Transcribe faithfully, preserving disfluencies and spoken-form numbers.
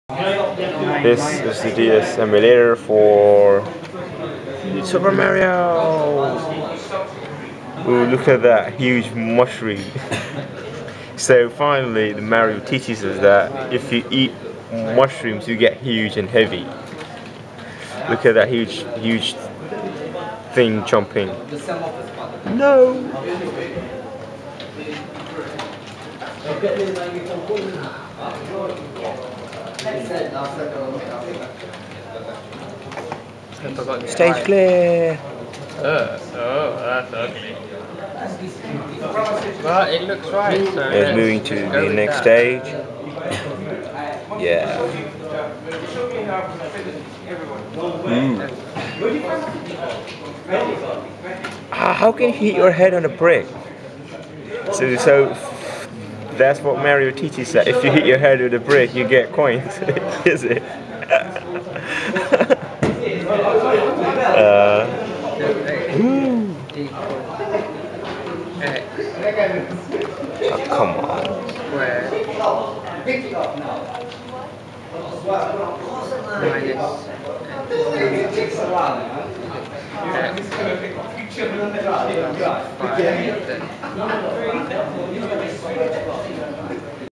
This is the D S emulator for Super Mario. Ooh, look at that huge mushroom. So finally, the Mario teaches us that if you eat mushrooms, you get huge and heavy. Look at that huge, huge thing jumping. No. Stage clear. Uh, oh, that's ugly. Well, it looks right. So It's moving to the next that. stage. Yeah. Mm. How can you hit your head on a brick? So, so that's what Mario teaches that if you hit your head with a brick, you get coins. Is it? uh, Ooh. Oh, come on. Where? Minus.